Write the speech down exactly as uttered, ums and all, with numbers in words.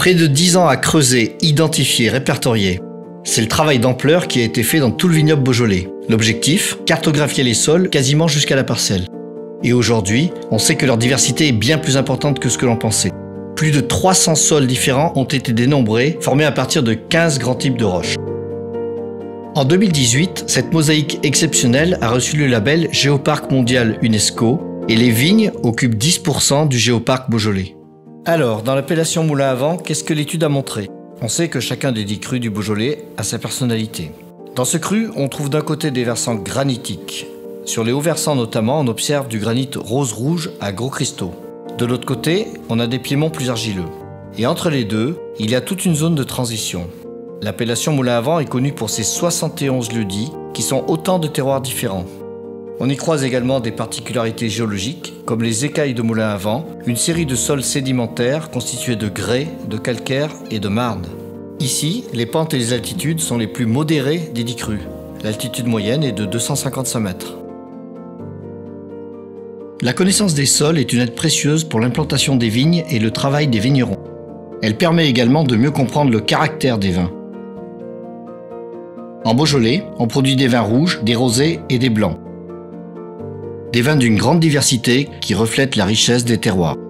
Près de dix ans à creuser, identifier, répertorier. C'est le travail d'ampleur qui a été fait dans tout le vignoble beaujolais. L'objectif, cartographier les sols quasiment jusqu'à la parcelle. Et aujourd'hui, on sait que leur diversité est bien plus importante que ce que l'on pensait. Plus de trois cents sols différents ont été dénombrés, formés à partir de quinze grands types de roches. En deux mille dix-huit, cette mosaïque exceptionnelle a reçu le label Géoparc mondial UNESCO et les vignes occupent dix pour cent du Géoparc Beaujolais. Alors, dans l'appellation Moulin à Vent, qu'est-ce que l'étude a montré? On sait que chacun des dix crus du Beaujolais a sa personnalité. Dans ce cru, on trouve d'un côté des versants granitiques. Sur les hauts versants notamment, on observe du granit rose-rouge à gros cristaux. De l'autre côté, on a des piémonts plus argileux. Et entre les deux, il y a toute une zone de transition. L'appellation Moulin à Vent est connue pour ses soixante et onze lieux-dits, qui sont autant de terroirs différents. On y croise également des particularités géologiques, comme les écailles de Moulin à Vent, une série de sols sédimentaires constitués de grès, de calcaire et de marne. Ici, les pentes et les altitudes sont les plus modérées des dix crus. L'altitude moyenne est de deux cent cinquante-cinq mètres. La connaissance des sols est une aide précieuse pour l'implantation des vignes et le travail des vignerons. Elle permet également de mieux comprendre le caractère des vins. En Beaujolais, on produit des vins rouges, des rosés et des blancs. Des vins d'une grande diversité qui reflètent la richesse des terroirs.